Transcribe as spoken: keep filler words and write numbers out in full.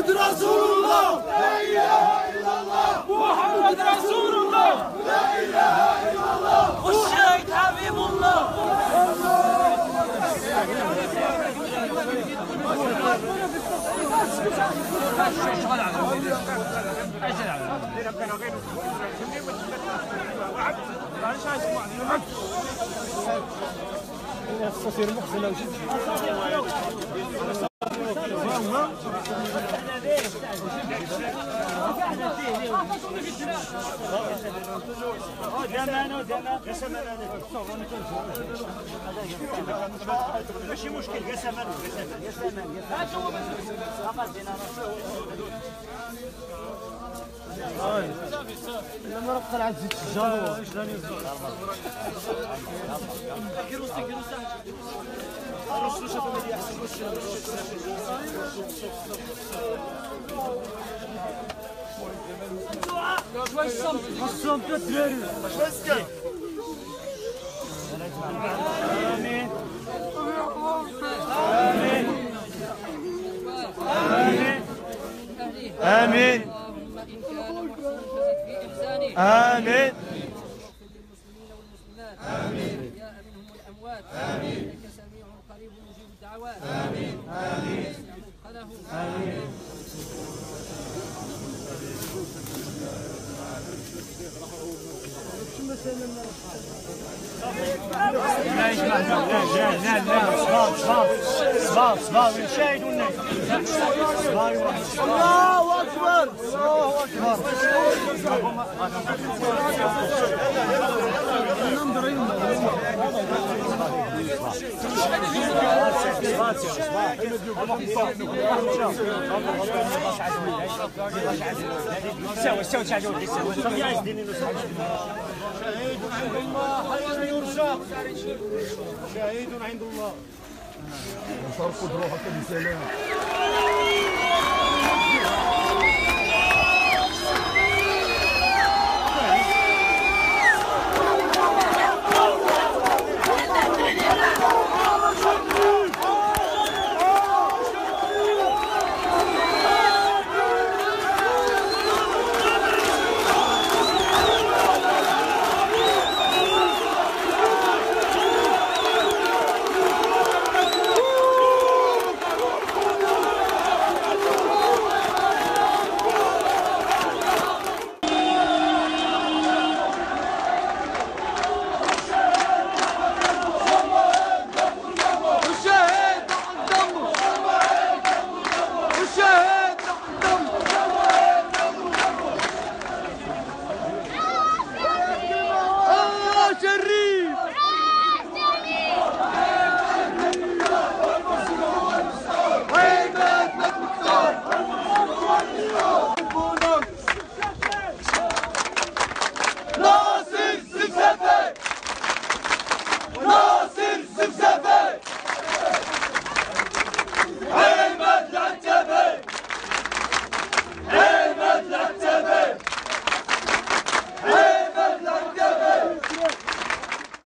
محمد رسول الله لا إله إلا الله محمد رسول الله لا إله إلا الله والشهيد حبيب الله الصفير محسن وجد ماشي مشكل قسما لما راه طلعت زيت الجارو شوي الصمت الصمت الدراري شوي السكت آمين آمين آمين آمين آمين يا منهم الأموات آمين إنك سميع قريب مجيب الدعوات آمين آمين آمين صباح صباح نشاهد والناس الله أكبر الله سوى سوى شهيد عند الله حي يرزق شهيد عند الله صرفوا روحك بسلام